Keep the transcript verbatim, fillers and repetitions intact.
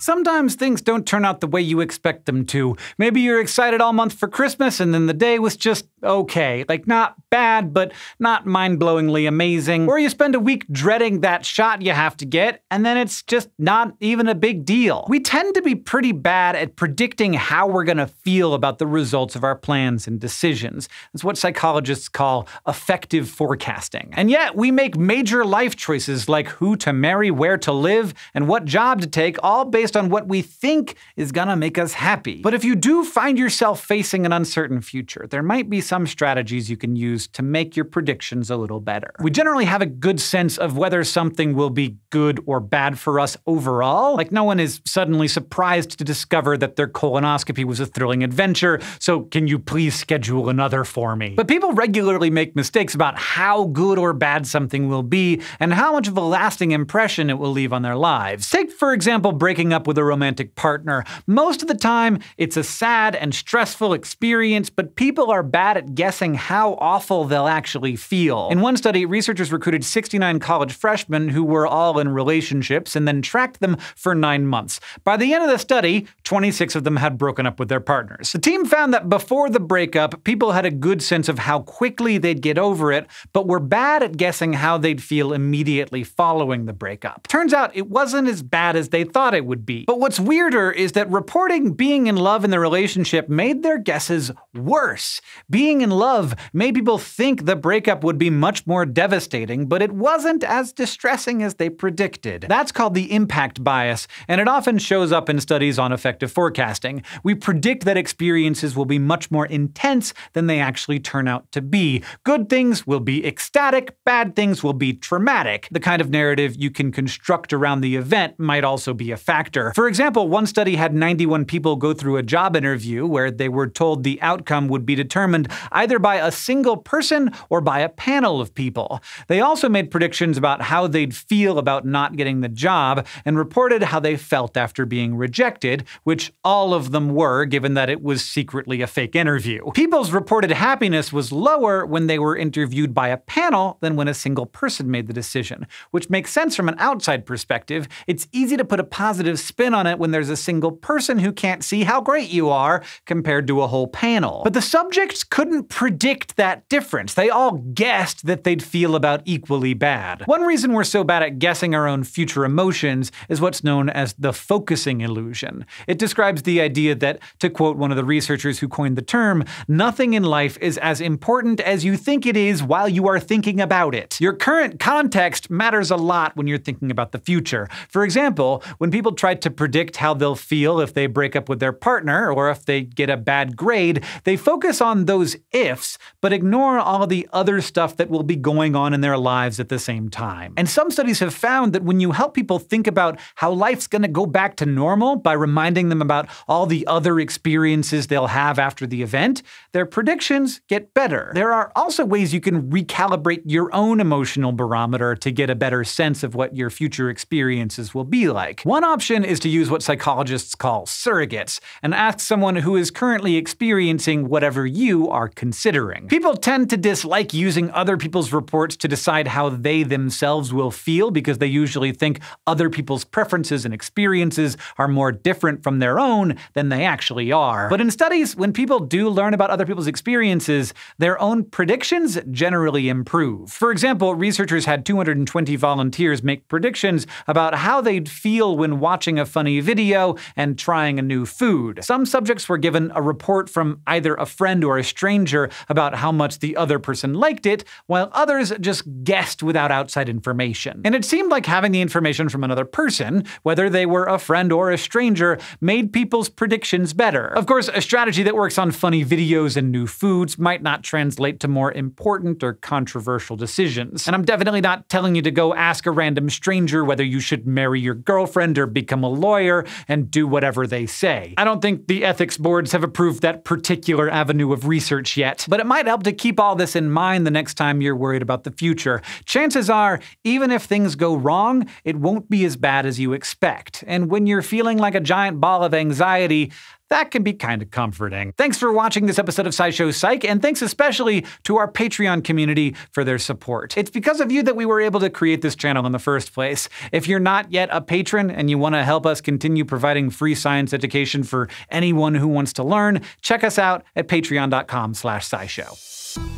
Sometimes things don't turn out the way you expect them to. Maybe you're excited all month for Christmas and then the day was just okay. Like, not bad, but not mind-blowingly amazing. Or you spend a week dreading that shot you have to get, and then it's just not even a big deal. We tend to be pretty bad at predicting how we're gonna feel about the results of our plans and decisions. It's what psychologists call affective forecasting. And yet, we make major life choices like who to marry, where to live, and what job to take, all based on what we think is gonna make us happy. But if you do find yourself facing an uncertain future, there might be some strategies you can use to make your predictions a little better. We generally have a good sense of whether something will be good or bad for us overall. Like, no one is suddenly surprised to discover that their colonoscopy was a thrilling adventure, so can you please schedule another for me? But people regularly make mistakes about how good or bad something will be and how much of a lasting impression it will leave on their lives. Take, for example, breaking up with a romantic partner. Most of the time, it's a sad and stressful experience, but people are bad at guessing how awful they'll actually feel. In one study, researchers recruited sixty-nine college freshmen who were all in relationships and then tracked them for nine months. By the end of the study, twenty-six of them had broken up with their partners. The team found that before the breakup, people had a good sense of how quickly they'd get over it, but were bad at guessing how they'd feel immediately following the breakup. Turns out it wasn't as bad as they thought it would be. But what's weirder is that reporting being in love in the relationship made their guesses worse. Being in love made people think the breakup would be much more devastating, but it wasn't as distressing as they predicted. That's called the impact bias, and it often shows up in studies on affective forecasting. We predict that experiences will be much more intense than they actually turn out to be. Good things will be ecstatic, bad things will be traumatic. The kind of narrative you can construct around the event might also be a factor. For example, one study had ninety-one people go through a job interview where they were told the outcome would be determined either by a single person or by a panel of people. They also made predictions about how they'd feel about not getting the job and reported how they felt after being rejected, which all of them were, given that it was secretly a fake interview. People's reported happiness was lower when they were interviewed by a panel than when a single person made the decision, which makes sense from an outside perspective. It's easy to put a positive spin on it when there's a single person who can't see how great you are compared to a whole panel. But the subjects couldn't predict that difference. They all guessed that they'd feel about equally bad. One reason we're so bad at guessing our own future emotions is what's known as the focusing illusion. It describes the idea that, to quote one of the researchers who coined the term, nothing in life is as important as you think it is while you are thinking about it. Your current context matters a lot when you're thinking about the future. For example, when people try to predict how they'll feel if they break up with their partner or if they get a bad grade, they focus on those ifs, but ignore all of the other stuff that will be going on in their lives at the same time. And some studies have found that when you help people think about how life's gonna go back to normal by reminding them about all the other experiences they'll have after the event, their predictions get better. There are also ways you can recalibrate your own emotional barometer to get a better sense of what your future experiences will be like. One option is to use what psychologists call surrogates and ask someone who is currently experiencing whatever you are considering. People tend to dislike using other people's reports to decide how they themselves will feel because they usually think other people's preferences and experiences are more different from their own than they actually are. But in studies, when people do learn about other people's experiences, their own predictions generally improve. For example, researchers had two hundred twenty volunteers make predictions about how they'd feel when watching a funny video and trying a new food. Some subjects were given a report from either a friend or a stranger about how much the other person liked it, while others just guessed without outside information. And it seemed like having the information from another person, whether they were a friend or a stranger, made people's predictions better. Of course, a strategy that works on funny videos and new foods might not translate to more important or controversial decisions. And I'm definitely not telling you to go ask a random stranger whether you should marry your girlfriend or become a lawyer and do whatever they say. I don't think the ethics boards have approved that particular avenue of research yet, but it might help to keep all this in mind the next time you're worried about the future. Chances are, even if things go wrong, it won't be as bad as you expect. And when you're feeling like a giant ball of anxiety, that can be kind of comforting. Thanks for watching this episode of SciShow Psych, and thanks especially to our Patreon community for their support. It's because of you that we were able to create this channel in the first place. If you're not yet a patron and you want to help us continue providing free science education for anyone who wants to learn, check us out at patreon dot com slash scishow.